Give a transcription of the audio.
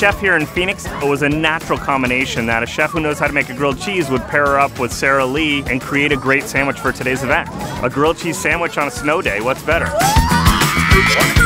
chef here in Phoenix, it was a natural combination that a chef who knows how to make a grilled cheese would pair her up with Sarah Lee and create a great sandwich for today's event. A grilled cheese sandwich on a snow day, what's better?